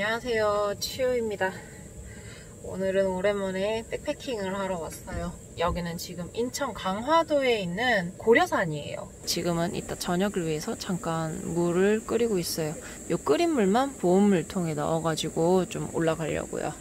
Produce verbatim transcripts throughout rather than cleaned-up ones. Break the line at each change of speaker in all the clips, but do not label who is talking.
안녕하세요, 치유입니다. 오늘은 오랜만에 백패킹을 하러 왔어요. 여기는 지금 인천 강화도에 있는 고려산이에요. 지금은 이따 저녁을 위해서 잠깐 물을 끓이고 있어요. 이 끓인 물만 보온물통에 넣어가지고 좀 올라가려고요.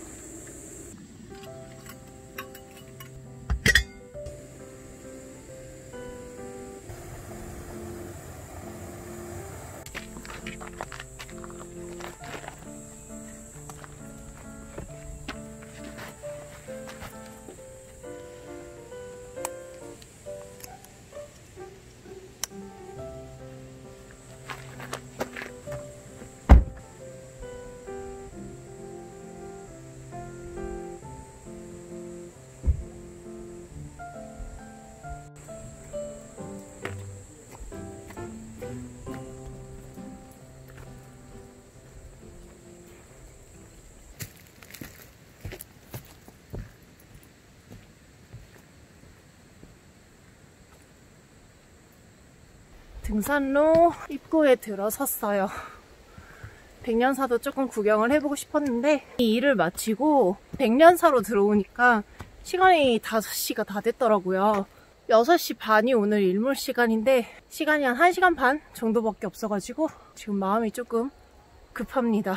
등산로 입구에 들어섰어요. 백년사도 조금 구경을 해보고 싶었는데 이 일을 마치고 백년사로 들어오니까 시간이 다섯 시가 다 됐더라고요. 여섯 시 반이 오늘 일몰 시간인데 시간이 한 한 시간 반 정도밖에 없어가지고 지금 마음이 조금 급합니다.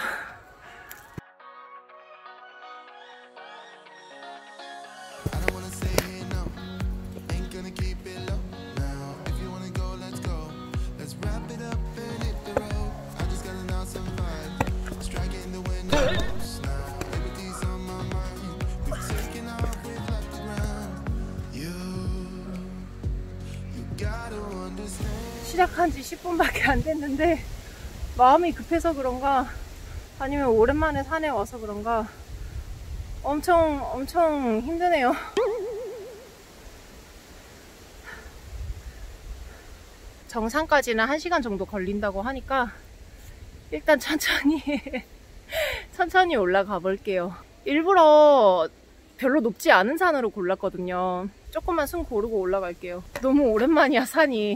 시작한 지 십 분밖에 안 됐는데 마음이 급해서 그런가 아니면 오랜만에 산에 와서 그런가 엄청 엄청 힘드네요. 정상까지는 한 시간 정도 걸린다고 하니까 일단 천천히 천천히 올라가 볼게요. 일부러 별로 높지 않은 산으로 골랐거든요. 조금만 숨 고르고 올라갈게요. 너무 오랜만이야, 산이.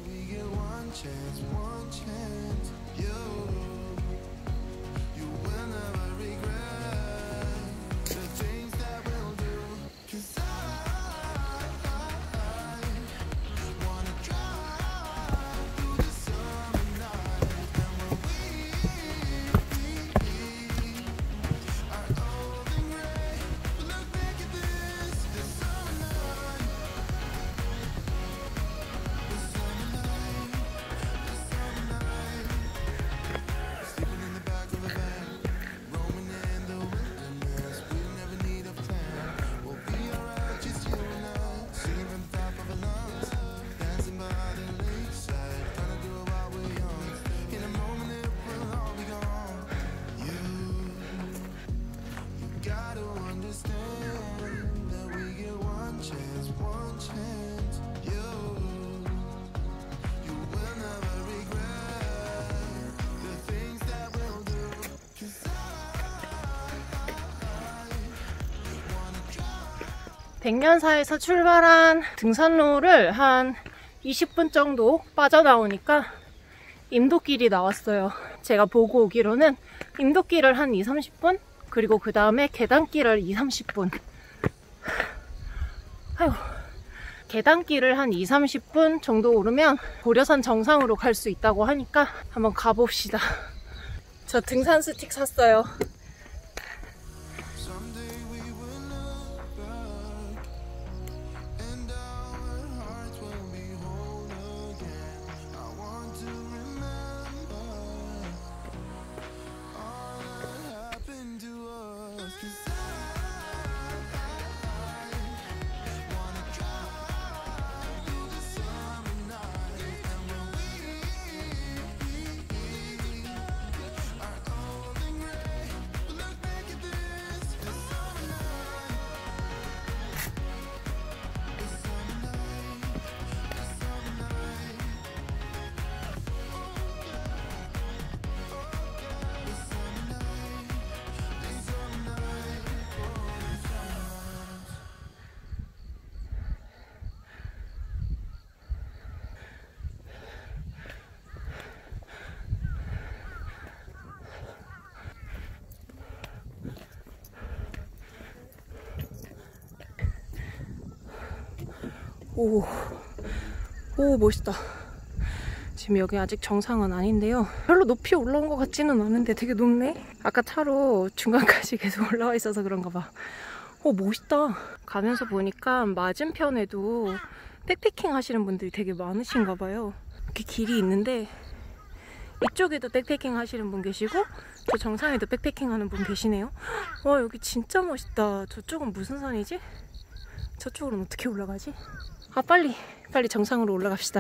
백년사에서 출발한 등산로를 한 이십 분 정도 빠져나오니까 임도길이 나왔어요. 제가 보고 오기로는 임도길을 한 이, 삼십 분? 그리고 그 다음에 계단길을 이, 삼십 분. 아휴, 계단길을 한 이, 삼십 분 정도 오르면 고려산 정상으로 갈 수 있다고 하니까 한번 가봅시다. 저 등산 스틱 샀어요. 오, 오 멋있다. 지금 여기 아직 정상은 아닌데요. 별로 높이 올라온 것 같지는 않은데 되게 높네. 아까 차로 중간까지 계속 올라와 있어서 그런가 봐. 오 멋있다. 가면서 보니까 맞은편에도 백패킹 하시는 분들이 되게 많으신가 봐요. 이렇게 길이 있는데 이쪽에도 백패킹 하시는 분 계시고 저 정상에도 백패킹 하는 분 계시네요. 와 여기 진짜 멋있다. 저쪽은 무슨 산이지? 저쪽으로는 어떻게 올라가지? 아 빨리 빨리 정상으로 올라갑시다.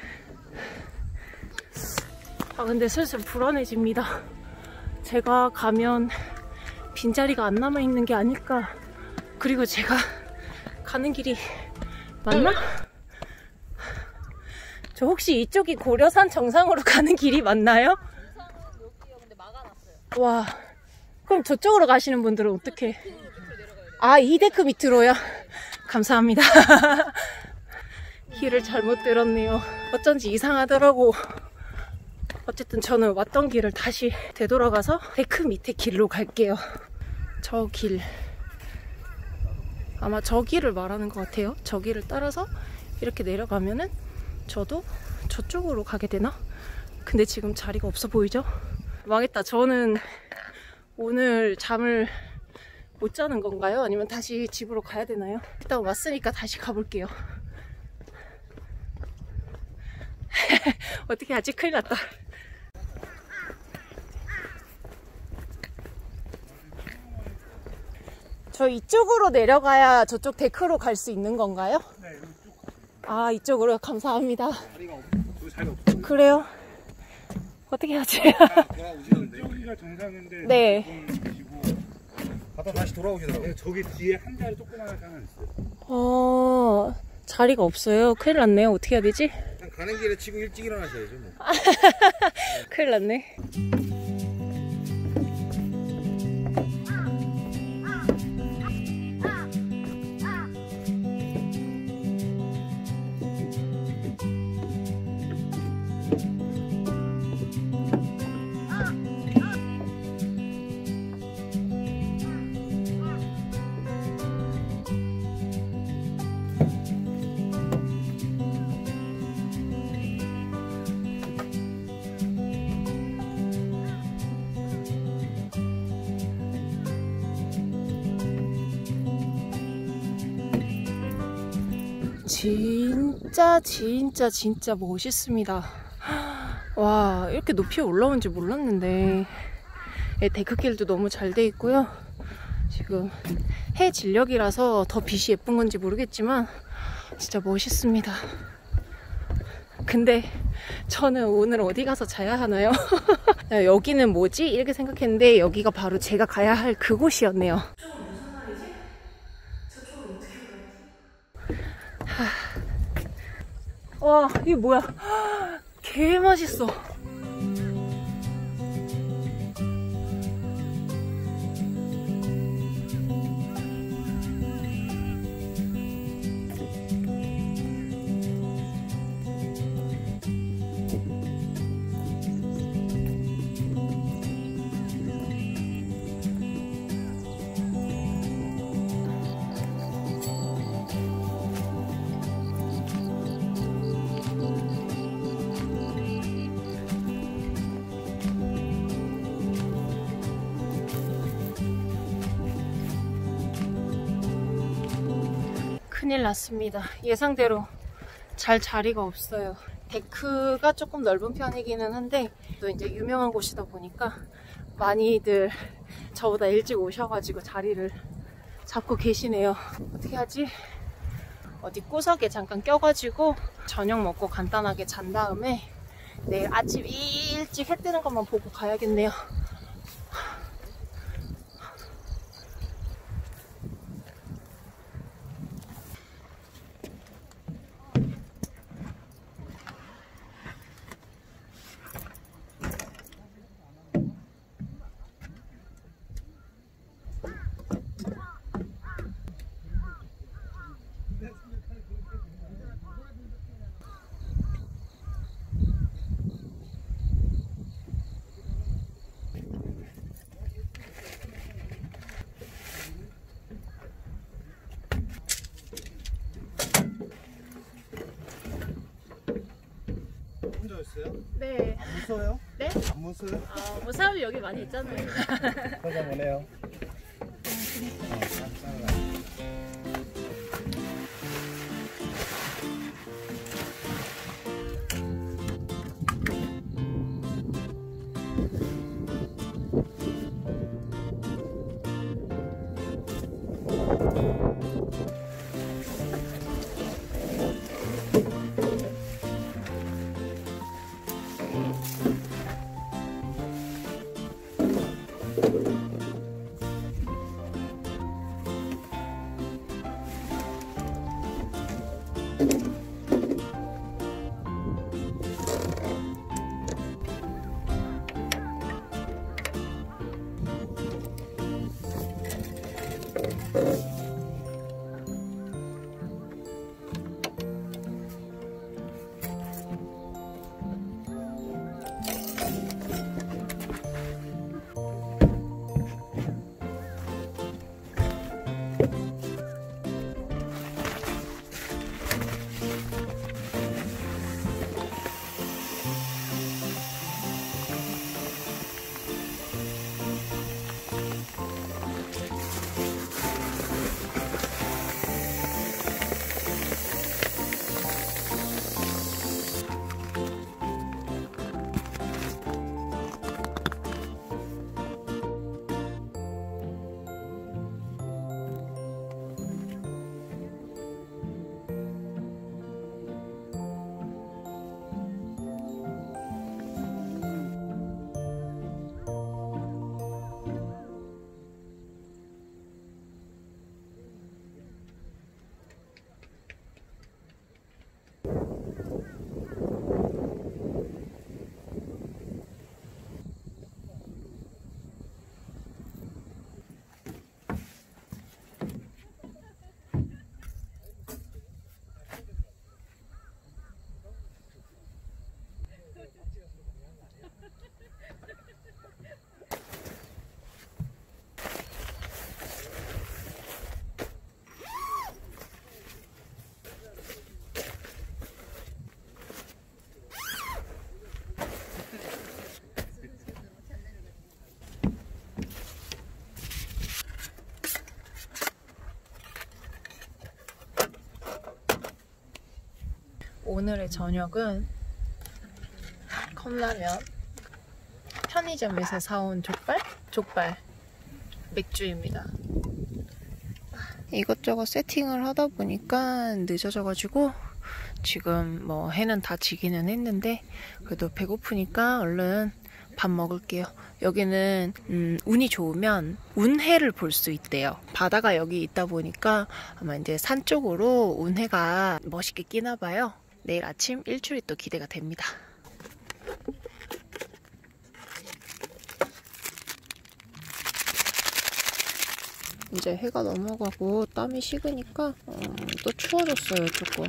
아 근데 슬슬 불안해집니다. 제가 가면 빈자리가 안 남아있는 게 아닐까. 그리고 제가 가는 길이 맞나? 저 혹시 이쪽이 고려산 정상으로 가는 길이 맞나요?
정상은 여기요. 근데 막아놨어요.
와 그럼 저쪽으로 가시는 분들은 어떻게? 아 이 데크 밑으로요? 감사합니다. 길을 잘못 들었네요. 어쩐지 이상하더라고. 어쨌든 저는 왔던 길을 다시 되돌아가서 데크 밑에 길로 갈게요. 저 길 아마 저 길을 말하는 것 같아요. 저 길을 따라서 이렇게 내려가면은 저도 저쪽으로 가게 되나? 근데 지금 자리가 없어 보이죠? 망했다. 저는 오늘 잠을 못 자는 건가요? 아니면 다시 집으로 가야 되나요? 일단 왔으니까 다시 가볼게요. 어떻게 아직 큰일 났다. 저 이쪽으로 내려가야 저쪽 데크로 갈 수 있는 건가요?
네, 이쪽.
아 이쪽으로 감사합니다.
자리가 없, 저 자리 없어요.
그래요? 어떻게 하지?
돌아오시는데 여기가 정상인데
네.
계시고 가다 다시 돌아오시더라고요. 네, 저기 뒤에 한 자리 조그마한 하나 있어요.
어 자리가 없어요. 큰일 났네요. 어떻게 해야 되지?
그냥 가는 길에 치고 일찍 일어나셔야죠. 뭐.
큰일 났네. 진짜 진짜 진짜 멋있습니다. 와 이렇게 높이 올라온 줄 몰랐는데 데크길도 너무 잘 돼 있고요. 지금 해 진력이라서 더 빛이 예쁜 건지 모르겠지만 진짜 멋있습니다. 근데 저는 오늘 어디 가서 자야 하나요? 여기는 뭐지? 이렇게 생각했는데 여기가 바로 제가 가야 할 그곳이었네요. 와 이게 뭐야. 개 맛있어. 큰일 났습니다. 예상대로 잘 자리가 없어요. 데크가 조금 넓은 편이기는 한데 또 이제 유명한 곳이다 보니까 많이들 저보다 일찍 오셔가지고 자리를 잡고 계시네요. 어떻게 하지? 어디 구석에 잠깐 껴가지고 저녁 먹고 간단하게 잔 다음에 내일 아침 일찍 해 뜨는 것만 보고 가야겠네요.
혼자였어요?
네.
안 무서워요?
네?
안 무서워요?
아, 뭐 사람이 여기 많이 있잖아요.
가자 보네요.
오늘의 저녁은 컵라면, 편의점에서 사온 족발? 족발, 맥주입니다. 이것저것 세팅을 하다 보니까 늦어져가지고 지금 뭐 해는 다 지기는 했는데 그래도 배고프니까 얼른 밥 먹을게요. 여기는 음, 운이 좋으면 운해를 볼 수 있대요. 바다가 여기 있다 보니까 아마 이제 산 쪽으로 운해가 멋있게 끼나 봐요. 내일 아침 일출이 또 기대가 됩니다. 이제 해가 넘어가고 땀이 식으니까 어, 또 추워졌어요, 조금.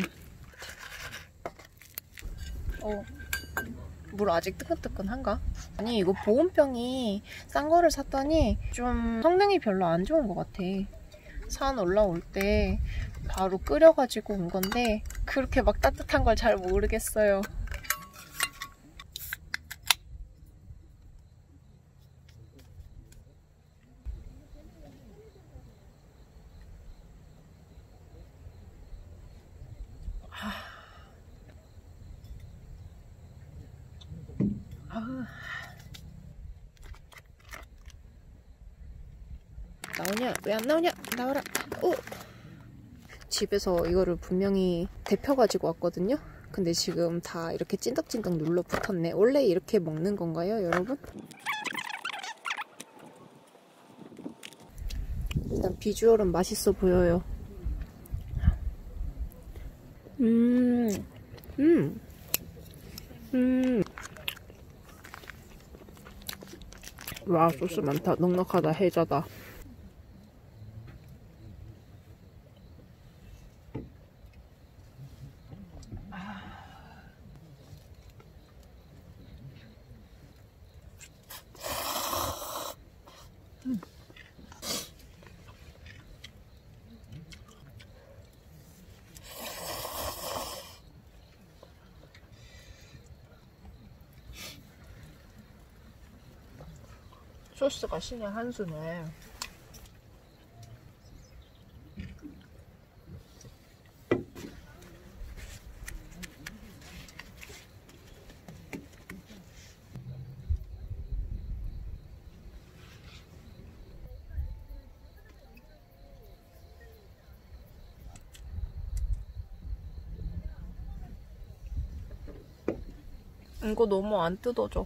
어, 물 아직 뜨끈뜨끈한가? 아니, 이거 보온병이 싼 거를 샀더니 좀 성능이 별로 안 좋은 것 같아. 산 올라올 때 바로 끓여가지고 온 건데 그렇게 막 따뜻한 걸 잘 모르겠어요. 아... 나오냐? 왜 안 나오냐? 나와라! 오! 집에서 이거를 분명히 데펴가지고 왔거든요? 근데 지금 다 이렇게 찐득찐득 눌러 붙었네. 원래 이렇게 먹는 건가요, 여러분? 일단 비주얼은 맛있어 보여요. 음, 음, 음. 와, 소스 많다. 넉넉하다. 해자다. 음. 소스가 신의 한 수네. 이거 너무 안 뜯어져.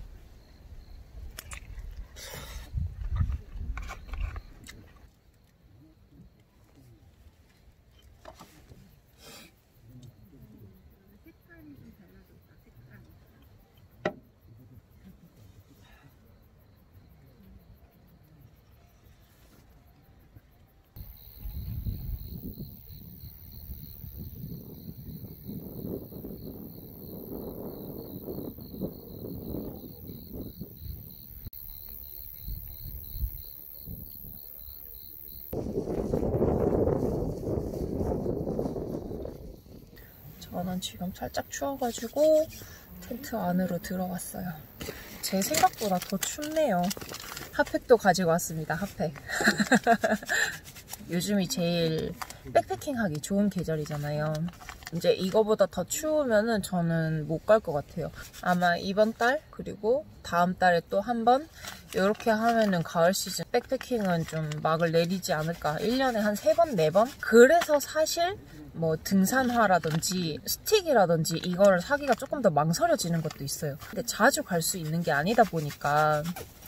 저는 지금 살짝 추워가지고 텐트 안으로 들어왔어요. 제 생각보다 더 춥네요. 핫팩도 가지고 왔습니다. 핫팩. 요즘이 제일 백패킹하기 좋은 계절이잖아요. 이제 이거보다 더 추우면은 저는 못 갈 것 같아요. 아마 이번 달 그리고 다음 달에 또 한 번 이렇게 하면은 가을 시즌 백패킹은 좀 막을 내리지 않을까. 일 년에 한 세 번, 네 번? 그래서 사실 뭐 등산화라든지 스틱이라든지 이거를 사기가 조금 더 망설여지는 것도 있어요. 근데 자주 갈 수 있는 게 아니다 보니까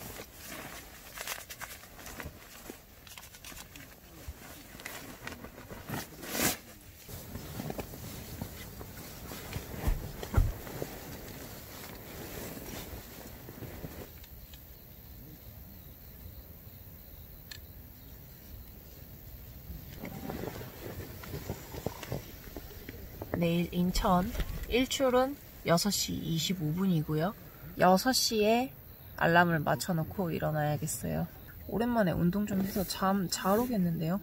내일 인천 일출은 여섯 시 이십오 분이고요. 여섯 시에 알람을 맞춰놓고 일어나야겠어요. 오랜만에 운동 좀 해서 잠 잘 오겠는데요.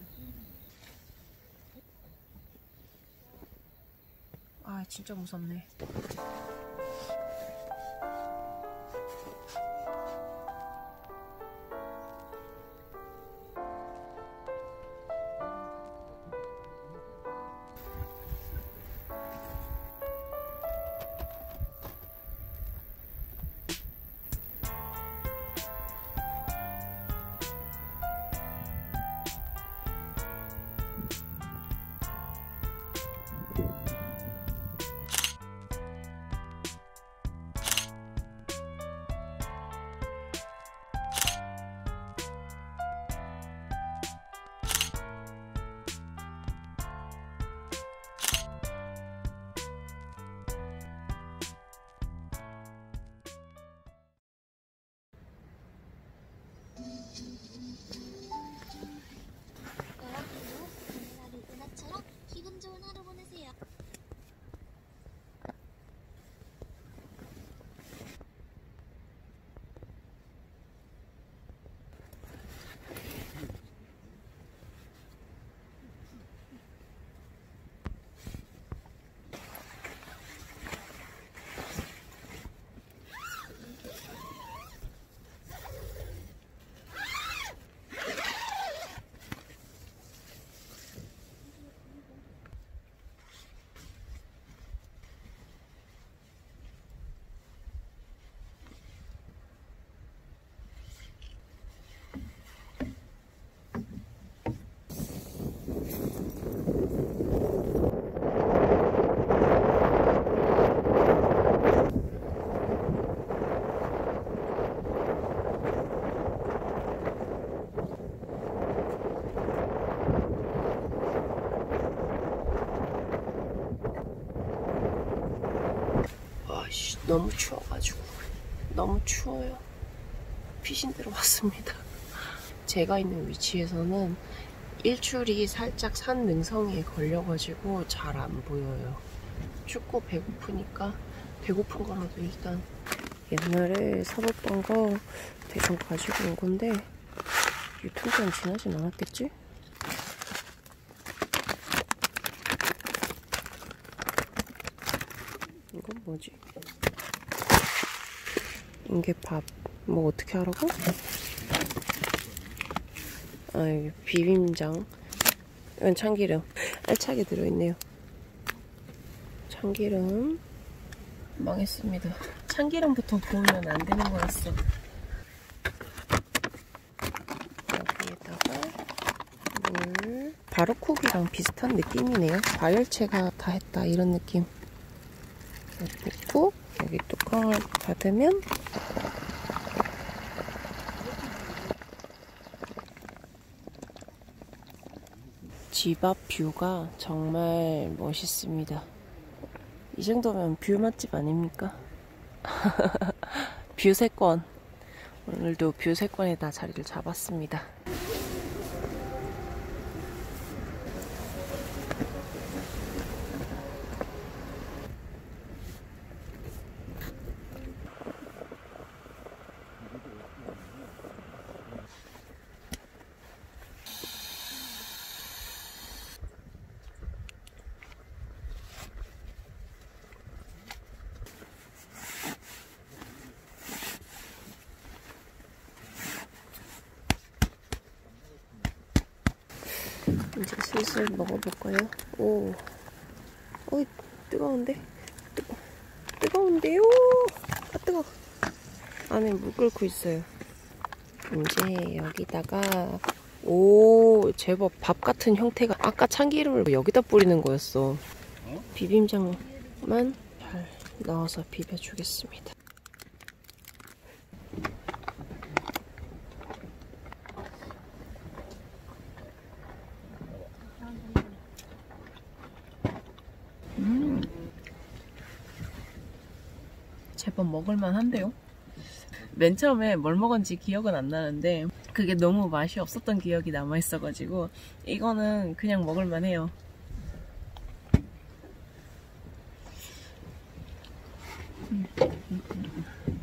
아 진짜 무섭네. 너무 추워가지고 너무 추워요. 피신 들어왔습니다. 제가 있는 위치에서는 일출이 살짝 산 능성에 걸려가지고 잘 안 보여요. 춥고 배고프니까 배고픈 거라도 일단 옛날에 사뒀던 거 대충 가지고 온 건데 유통기한 지나진 않았겠지? 이건 뭐지? 인계밥 뭐 어떻게 하라고? 아, 여기 비빔장. 이건 참기름. 알차게 들어있네요. 참기름. 망했습니다. 참기름부터 부으면 안 되는 거였어. 여기에다가 물. 바로쿡이랑 비슷한 느낌이네요. 과열체가 다 했다 이런 느낌. 붓고 여기 뚜껑을 닫으면 집 앞 뷰가 정말 멋있습니다. 이 정도면 뷰 맛집 아닙니까? 뷰세권. 오늘도 뷰세권에다 자리를 잡았습니다. 이제 슬슬 먹어볼까요? 오, 어, 뜨거운데? 뜨거, 뜨거운데요? 아, 뜨거. 안에 물 끓고 있어요. 이제 여기다가, 오, 제법 밥 같은 형태가, 아까 참기름을 여기다 뿌리는 거였어. 비빔장만 잘 넣어서 비벼주겠습니다. 음. 제법 먹을만 한데요? 맨 처음에 뭘 먹었는지 기억은 안 나는데 그게 너무 맛이 없었던 기억이 남아있어가지고 이거는 그냥 먹을만 해요. 음. 음. 음.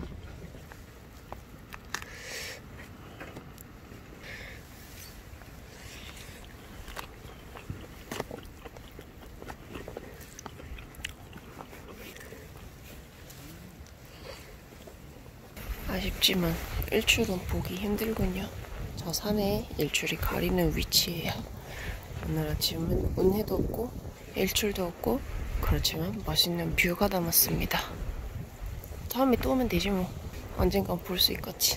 아쉽지만 일출은 보기 힘들군요. 저 산에 일출이 가리는 위치예요. 오늘 아침은 운해도 없고 일출도 없고 그렇지만 멋있는 뷰가 남았습니다. 다음에 또 오면 되지 뭐. 언젠간 볼 수 있겠지.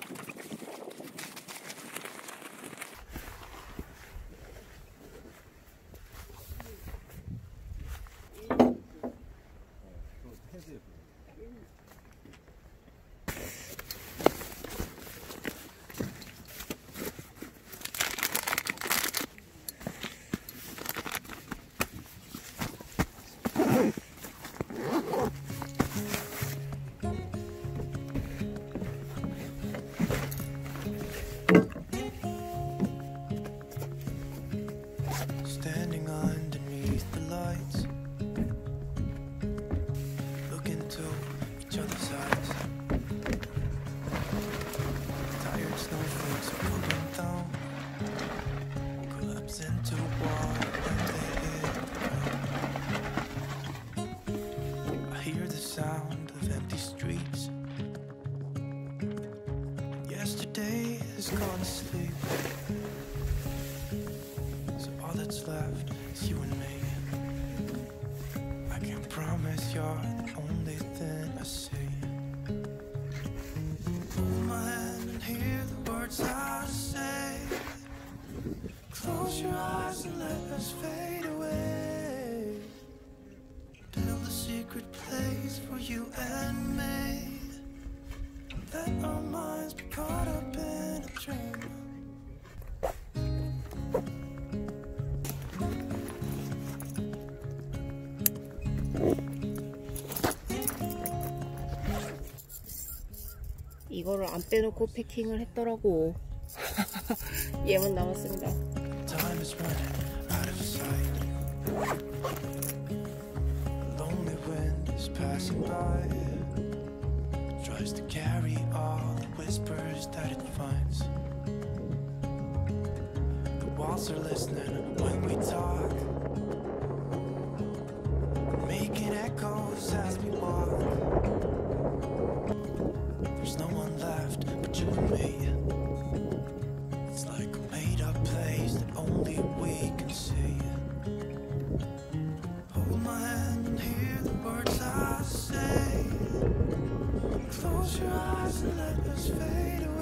Standing underneath the lights, looking into each other's eyes. Tired snowflakes are coming down, collapse into water when they hit the ground. I hear the sound of empty streets. Yesterday has gone to sleep. All that's left is you and me. I can't promise you're the only thing I see. Hold my hand and hear the words I say. Close your eyes and let us fade away. Build a secret place for you and me. Let our minds be caught up in a dream.
이거를 안 빼놓고 패킹을 했더라고. 얘만 남았습니다.
Time is running out of sight. Lonely wind is passing by. Tries to carry all the whispers that it finds. The walls are listening when we talk, making echoes as we walk. There's no one left but you and me. It's like a made up Close your eyes and let us fade away.